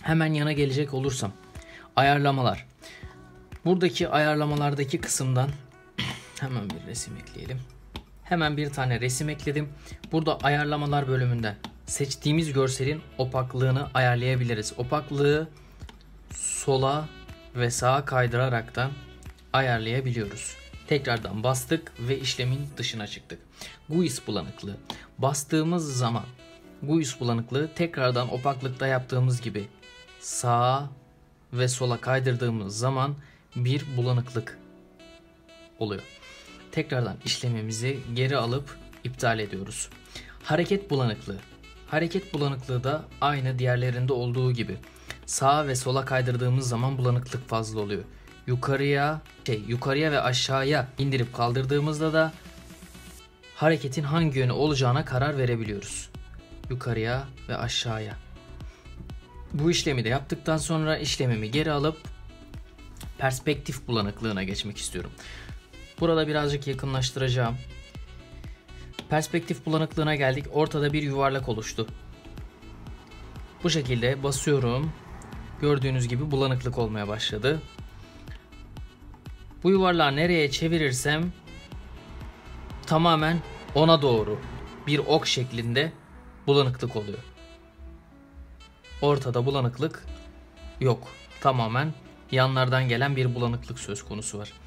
Hemen yana gelecek olursam, ayarlamalar. Buradaki ayarlamalardaki kısımdan hemen bir resim ekleyelim. Hemen bir tane resim ekledim. Burada ayarlamalar bölümünden seçtiğimiz görselin opaklığını ayarlayabiliriz. Opaklığı sola ve sağa kaydıraraktan ayarlayabiliyoruz. Tekrardan bastık ve işlemin dışına çıktık. GUIS bulanıklığı. Bastığımız zaman GUIS bulanıklığı tekrardan opaklıkta yaptığımız gibi sağa ve sola kaydırdığımız zaman bir bulanıklık oluyor. Tekrardan işlemimizi geri alıp iptal ediyoruz. Hareket bulanıklığı. Hareket bulanıklığı da aynı diğerlerinde olduğu gibi sağa ve sola kaydırdığımız zaman bulanıklık fazla oluyor. Yukarıya ve aşağıya indirip kaldırdığımızda da hareketin hangi yönü olacağına karar verebiliyoruz. Yukarıya ve aşağıya. Bu işlemi de yaptıktan sonra işlemimi geri alıp perspektif bulanıklığına geçmek istiyorum. Burada birazcık yakınlaştıracağım. Perspektif bulanıklığına geldik. Ortada bir yuvarlak oluştu. Bu şekilde basıyorum. Gördüğünüz gibi bulanıklık olmaya başladı. Bu yuvarlağı nereye çevirirsem tamamen ona doğru bir ok şeklinde bulanıklık oluyor. Ortada bulanıklık yok. Tamamen yanlardan gelen bir bulanıklık söz konusu var.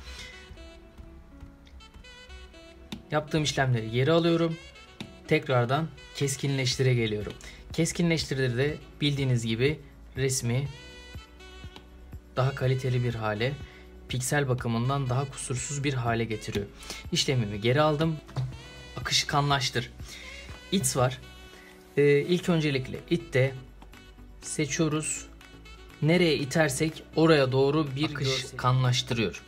Yaptığım işlemleri geri alıyorum. Tekrardan keskinleştire geliyorum. Keskinleştirde bildiğiniz gibi resmi daha kaliteli bir hale, piksel bakımından daha kusursuz bir hale getiriyor. İşlemimi geri aldım. Akışkanlaştır. ITS var. İlk öncelikle IT'te seçiyoruz. Nereye itersek oraya doğru bir akışkanlaştırıyor.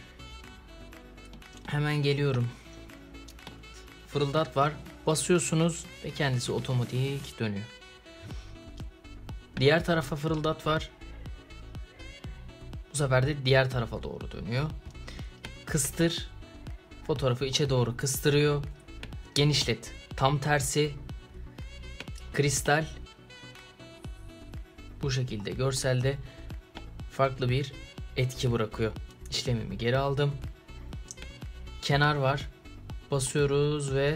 Hemen geliyorum. Fırıldat var. Basıyorsunuz ve kendisi otomatik dönüyor. Diğer tarafa fırıldat var. Bu sefer de diğer tarafa doğru dönüyor. Kıstır. Fotoğrafı içe doğru kıstırıyor. Genişlet. Tam tersi. Kristal. Bu şekilde görselde farklı bir etki bırakıyor. İşlemimi geri aldım. Kenar var. Basıyoruz ve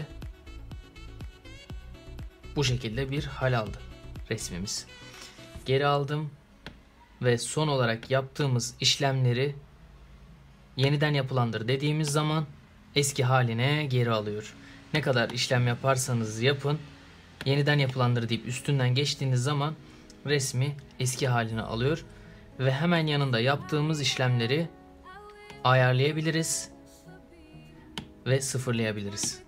bu şekilde bir hal aldı resmimiz. Geri aldım ve son olarak yaptığımız işlemleri yeniden yapılandır dediğimiz zaman eski haline geri alıyor. Ne kadar işlem yaparsanız yapın, yeniden yapılandır deyip üstünden geçtiğiniz zaman resmi eski haline alıyor ve hemen yanında yaptığımız işlemleri ayarlayabiliriz ve sıfırlayabiliriz.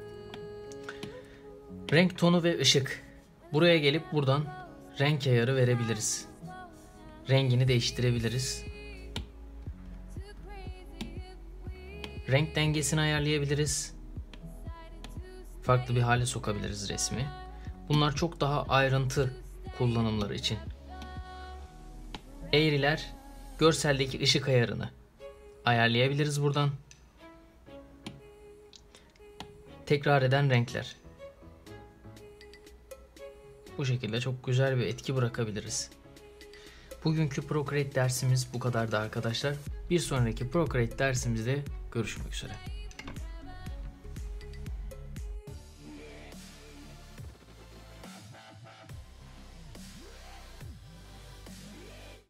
Renk tonu ve ışık. Buraya gelip buradan renk ayarı verebiliriz. Rengini değiştirebiliriz. Renk dengesini ayarlayabiliriz. Farklı bir hale sokabiliriz resmi. Bunlar çok daha ayrıntı kullanımları için. Eğriler, görseldeki ışık ayarını ayarlayabiliriz buradan. Tekrar eden renkler. Bu şekilde çok güzel bir etki bırakabiliriz. Bugünkü Procreate dersimiz bu kadardı arkadaşlar. Bir sonraki Procreate dersimizde görüşmek üzere.